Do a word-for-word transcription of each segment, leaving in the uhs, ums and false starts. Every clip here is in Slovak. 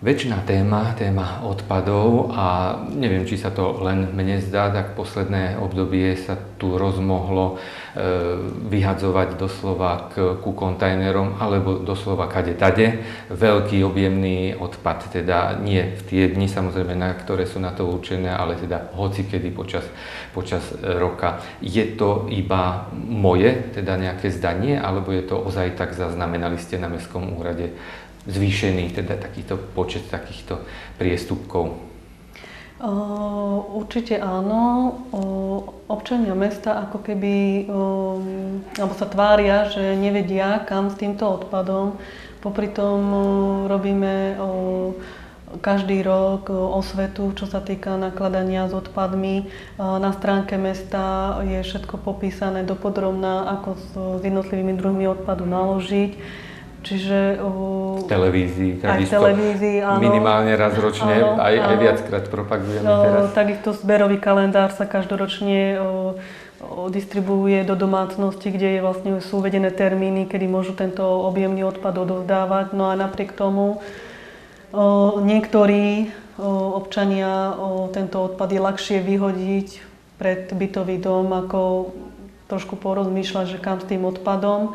Večná téma, téma odpadov a neviem, či sa to len mne zdá, tak posledné obdobie sa tu rozmohlo e, vyhadzovať doslova k, ku kontajnerom alebo doslova kade tade. Veľký objemný odpad, teda nie v tie dni samozrejme, na ktoré sú na to určené, ale teda hocikedy počas, počas roka. Je to iba moje, teda nejaké zdanie, alebo je to ozaj tak, zaznamenali ste na Mestskom úrade zvýšený teda takýto počet takýchto priestupkov? Uh, určite áno. Uh, občania mesta ako keby um, alebo sa tvária, že nevedia, kam s týmto odpadom. Popri tom uh, robíme uh, každý rok uh, osvetu, čo sa týka nakladania s odpadmi. Uh, na stránke mesta je všetko popísané dopodrobná, ako s, s jednotlivými druhmi odpadu naložiť. Čiže v televízii, aj v televízii, áno. Minimálne raz ročne, áno, aj, aj áno. viackrát propagujeme no, teraz. Takisto zberový kalendár sa každoročne o, o, distribuuje do domácnosti, kde je vlastne, sú uvedené termíny, kedy môžu tento objemný odpad odovzdávať. No a napriek tomu o, niektorí o, občania o, tento odpad je ľahšie vyhodiť pred bytový dom, ako trošku porozmýšľať, že kam s tým odpadom.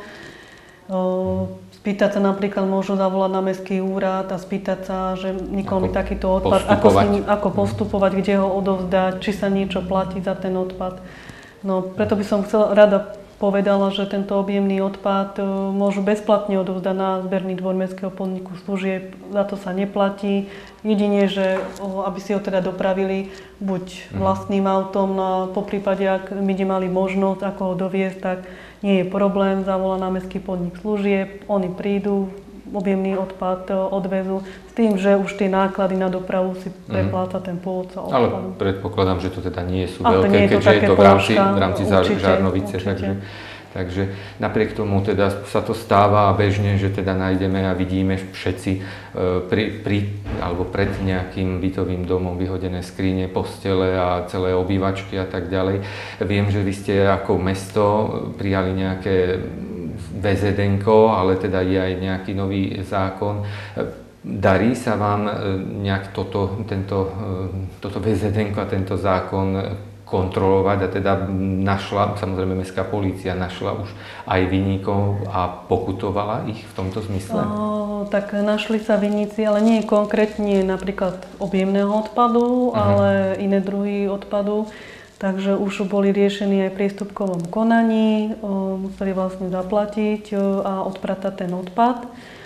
O, Spýtať sa napríklad, môžu zavolať na mestský úrad a spýtať sa, že nikomu mi takýto odpad, ako, s ním, ako postupovať, kde ho odovzdať, či sa niečo platí za ten odpad. No, preto by som chcela, rada povedala, že tento objemný odpad môžu bezplatne odovzdať na zberný dvor Mestského podniku služieb, za to sa neplatí. Jedine, že aby si ho teda dopravili buď vlastným autom, no a poprípade, ak by nemali možnosť, ako ho doviesť, tak nie je problém, zavolá na Mestský podnik služieb, oni prídu, objemný odpad odvezú, s tým, že už tie náklady na dopravu si prepláca ten pôvodca odpadu. Ale predpokladám, že to teda nie sú Ale veľké, nie je to keďže je to v rámci, v rámci určite, Žarnovice. určite. Takže, takže napriek tomu teda sa to stáva bežne, že teda nájdeme a vidíme všetci pri, pri, alebo pred nejakým bytovým domom vyhodené skrine, postele a celé obývačky a tak ďalej. Viem, že vy ste ako mesto prijali nejaké vé zet enko, ale teda je aj nejaký nový zákon. Darí sa vám nejak toto, tento, toto vé zet enko a tento zákon kontrolovať a teda našla, samozrejme mestská polícia našla už aj vinníkov a pokutovala ich v tomto zmysle? O, tak našli sa vinníci, ale nie konkrétne napríklad objemného odpadu, uh-huh. ale iné druhy odpadu. Takže už boli riešení aj v priestupkovom konaní, o, museli vlastne zaplatiť o, a odpratať ten odpad.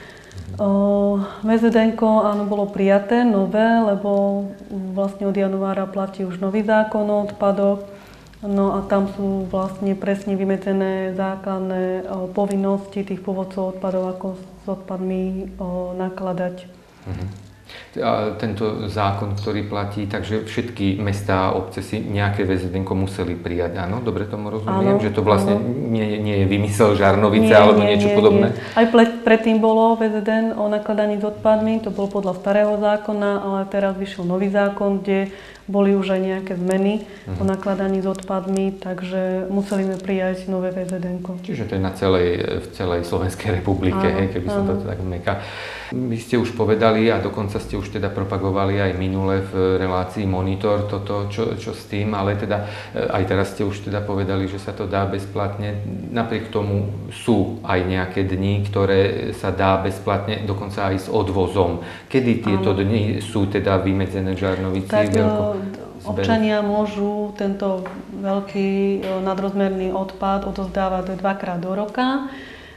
vé zet enko áno, bolo prijaté, nové, lebo vlastne od januára platí už nový zákon o odpadoch. No a tam sú vlastne presne vymedzené základné o, povinnosti tých pôvodcov odpadov, ako s odpadmi o, nakladať. Mhm. A tento zákon, ktorý platí, takže všetky mestá a obce si nejaké vé zet enko museli prijať, áno? Dobre tomu rozumiem? Áno, že to vlastne nie, nie je vymysel Žarnovice nie, alebo nie, niečo nie, podobné? Nie. Aj predtým bolo vé zet en o nakladaní s odpadmi, to bolo podľa starého zákona, ale teraz vyšiel nový zákon, kde boli už aj nejaké zmeny uh-huh. o nakladaní s odpadmi, takže museli sme prijať nové vé zet enko. Čiže to je na celej, v celej Slovenskej republike, áno, hej, keby som áno. to tak meka. Vy ste už povedali a dokonca ste už teda propagovali aj minule v relácii Monitor toto, čo, čo s tým, ale teda aj teraz ste už teda povedali, že sa to dá bezplatne. Napriek tomu sú aj nejaké dni, ktoré sa dá bezplatne, dokonca aj s odvozom. Kedy tieto áno. dni sú teda vymedzené v Žarnovici? Tak, veľko... Občania môžu tento veľký nadrozmerný odpad odovzdávať dvakrát do roka.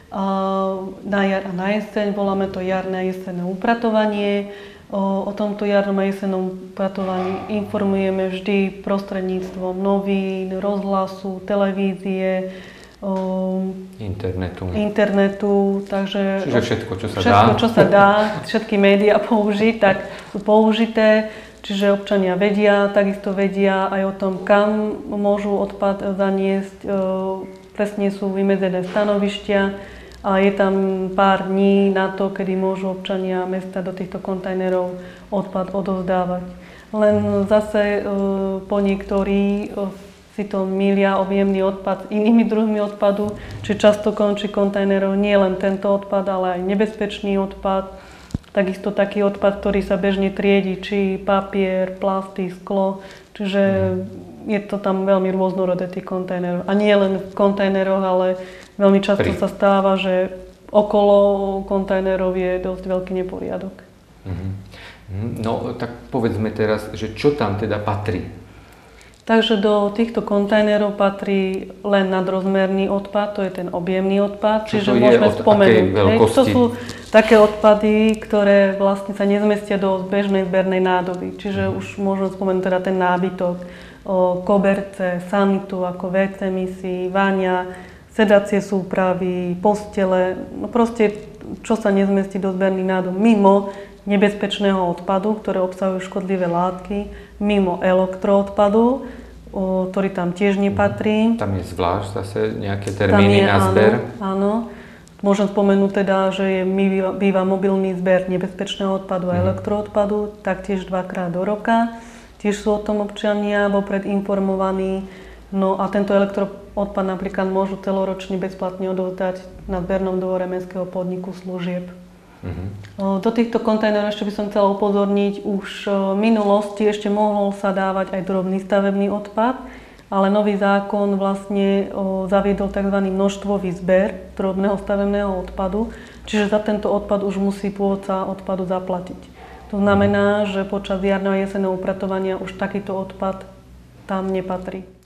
Na jar a na jeseň, voláme to jarné a jesenné upratovanie. O, o tomto jarnom a jesennom upratovaní informujeme vždy prostredníctvom novín, rozhlasu, televízie, o, internetu. internetu, takže Čiže všetko, čo sa všetko, dá. čo sa dá, všetky médiá použiť, tak sú použité. Čiže občania vedia, takisto vedia aj o tom, kam môžu odpad zaniesť. Presne sú vymedzené stanovištia a je tam pár dní na to, kedy môžu občania mesta do týchto kontajnerov odpad odovzdávať. Len zase po niektorí si to milia objemný odpad s inými druhmi odpadu, čiže často končí kontajnerov nie len tento odpad, ale aj nebezpečný odpad. Takisto taký odpad, ktorý sa bežne triedi, či papier, plasty, sklo. Čiže je to tam veľmi rôznorodé tých kontajnerov. A nie len v kontajneroch, ale veľmi často Pri. sa stáva, že okolo kontajnerov je dosť veľký neporiadok. No tak povedzme teraz, že čo tam teda patrí? Takže do týchto kontajnerov patrí len nadrozmerný odpad, to je ten objemný odpad, čo čiže to môžeme od spomenúť. Hej, to sú také odpady, ktoré vlastne sa nezmestia do bežnej zbernej nádoby. Čiže mm. už môžeme spomenúť teda ten nábytok, o, koberce, sanitu ako vé cé misy, vaňa, sedacie súpravy, postele, no proste čo sa nezmestí do zberných nádob mimo nebezpečného odpadu, ktoré obsahujú škodlivé látky, mimo elektroodpadu, o, ktorý tam tiež nepatrí. Tam je zvlášť zase nejaké termíny je, na zber. Áno, áno. Môžem spomenúť teda, že je, býva, býva mobilný zber nebezpečného odpadu a mm. elektroodpadu, taktiež dvakrát do roka. Tiež sú o tom občania vopred informovaní. No a tento elektroodpad napríklad môžu celoročne bezplatne odovzdať na zbernom dvore mestského podniku služieb. Uh-huh. Do týchto kontajnerov ešte by som chcela upozorniť, už v minulosti ešte mohol sa dávať aj drobný stavebný odpad, ale nový zákon vlastne zaviedol tzv. Množstvový zber drobného stavebného odpadu, čiže za tento odpad už musí pôvodca odpadu zaplatiť. To znamená, že počas jarného a jesenného upratovania už takýto odpad tam nepatrí.